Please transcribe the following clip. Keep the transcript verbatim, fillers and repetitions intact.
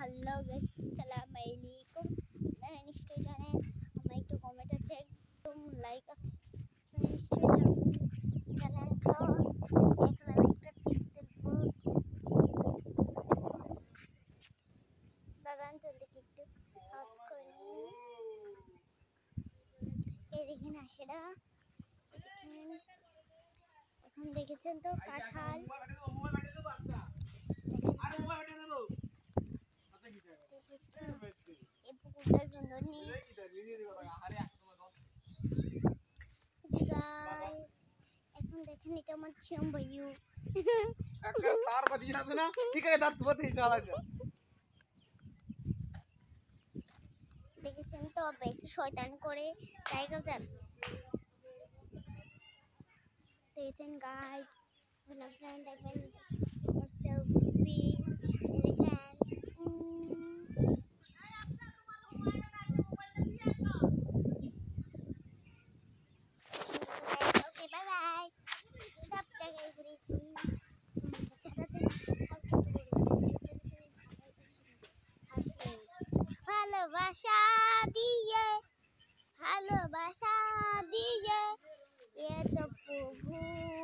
Hello guys, আসসালামু আলাইকুম। আপনারা নিশ্চয়ই জানেন আমার একটু কমেন্ট আছে, একদম লাইক আছে, নিশ্চয়ই জানেন। তো এখন আমি একটা পিক দেবো, বাগান চলতে একটু আওয়াজ করে নিই। এই দেখেন আশেরা, এখন দেখেছেন তো কাঁঠাল, এখন দেখেন এটা আমার ছিয়াম ভাইউ তার বাদি আছে না ঠিক আছে দাঁত ধুতে চলা যা দেখেছেন তো বেশি শয়তান করে সাইকেল চাল দেখেছেন গাইস। এখন আপনারা দেখবেন সেলফি দেখেন। Okay bye bye. সব জায়গায় ঘুরেছি, ভালোবাসা দিয়ে ভালোবাসা দিয়ে এ তো প্রভু